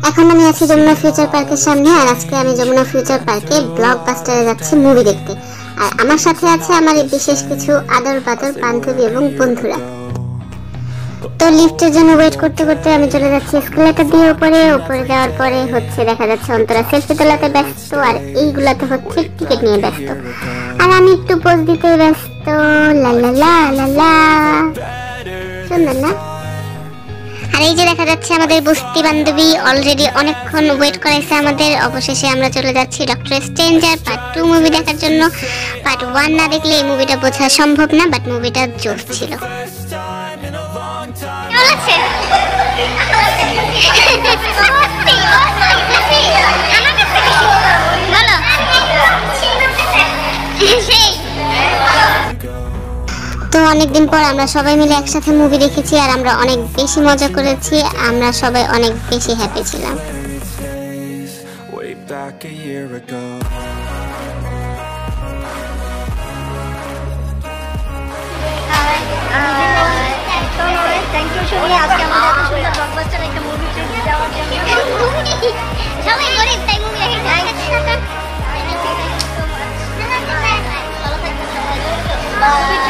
এখন আমি আছি যমুনা ফিউচার পার্কের সামনে, আর আজকে আমি যমুনা ফিউচার পার্কে ব্লকবাস্টারে যাচ্ছি মুভি দেখতে। আর আমার সাথে আছে আমার এই বিশেষ কিছু আদর বাদর বান্ধবী এবং বন্ধুরা। তো লিফটের জন্য ওয়েট করতে করতে আমি চলে যাচ্ছি এসকেলেটর দিয়ে উপরে যাওয়ার পরে হচ্ছে দেখা যাচ্ছে অন্তরা সেলফি তোলাতে ব্যস্ত, আর এইগুলাতে হচ্ছে টিকিট নিয়ে ব্যস্ত, আর আমি একটু পোজ দিতে ব্যস্ত। লা লা লা লা লা, সুন্দর না? আর এই যে দেখা যাচ্ছে আমাদের বস্তি বান্ধবী অলরেডি অনেকক্ষণ ওয়েট করেছে আমাদের। অবশেষে আমরা চলে যাচ্ছি ডক্টর স্ট্রেঞ্জার পার্ট 2 মুভি দেখার জন্য। পার্ট 1 না দেখলে এই মুভিটা বোঝা সম্ভব না, বাট মুভিটা জোশ ছিল। তো অনেকদিন পর আমরা সবাই মিলে একসাথে মুভি দেখেছি, আর আমরা অনেক বেশি মজা করেছি, আমরা সবাই অনেক বেশি হ্যাপি ছিলাম। সবাই